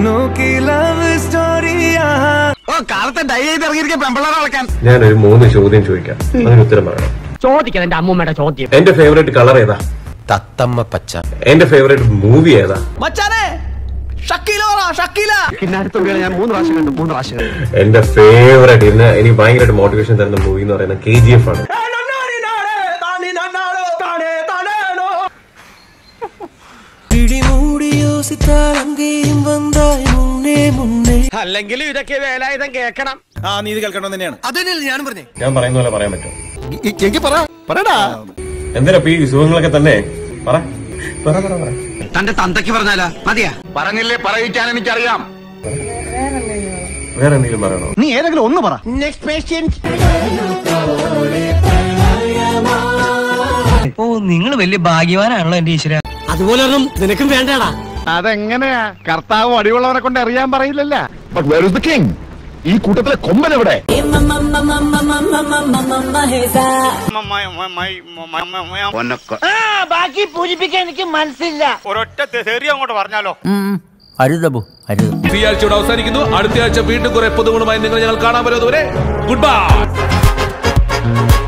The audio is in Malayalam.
ഞാനൊരു 3 ചോദ്യം ചോദിക്കാം, അതിന് ഉത്തരം പറയണം. ചോദിക്കാൻ എന്റെ അമ്മൂമ്മയുടെ ചോദ്യം. എന്റെ ഫേവറേറ്റ് കളർ ഏതാ? തത്തമ്മ പച്ച. എന്റെ ഫേവറേറ്റ് മൂവി ഏതാ? എന്റെ ഫേവറേറ്റ് എനിക്ക് ഭയങ്കരമായിട്ട് മോട്ടിവേഷൻ തരുന്ന മൂവി എന്ന് പറയുന്നത് KGF ആണ്. അല്ലെങ്കിൽ ഇതൊക്കെ വേലായുധം കേൾക്കണം. നീ ഇത് കേൾക്കണം തന്നെയാണ്. ഞാനും പറഞ്ഞേ, ഞാൻ പറയുന്ന പോലെ പറയാൻ പറ്റും. പറയടാ എന്തിനാ ഈ സുഖങ്ങളൊക്കെ തന്നെ? പറ. തന്റെ തന്തയ്ക്ക് പറഞ്ഞാലാ മതിയാ? പറഞ്ഞില്ലേ, പറയിക്കാൻ എനിക്കറിയാം. വേറെ എന്തെങ്കിലും പറയണോ? നീ ഏതെങ്കിലും ഒന്ന് പറ. Next patient. ഓ, നിങ്ങൾ വലിയ ഭാഗ്യവാനാണല്ലോ എന്റെ ഈശ്വര. അതുപോലെ ഒന്നും നിനക്കും വേണ്ടടാ. അതെങ്ങനെയാ? കർത്താവ് അടിയുള്ളവനെ കൊണ്ട് അറിയാൻ പറയില്ലല്ല. But where is the king? ഈ കൂട്ടത്തിലെ കൊമ്പൻ എവിടെ? ബാക്കി പൂരിപ്പിക്കാൻ എനിക്ക് മനസ്സില്ല. ഒരൊറ്റ തെറി അങ്ങോട്ട് പറഞ്ഞാലോ? അരുതബു അരുത്. ഈ ആഴ്ചയോടെ അവസാനിക്കുന്നു. അടുത്ത ആഴ്ച വീണ്ടും കുറെ പുതുമകളുമായി നിങ്ങൾ ഞങ്ങൾ കാണാൻ വരുന്നതുവരെ ഗുഡ് ബൈ.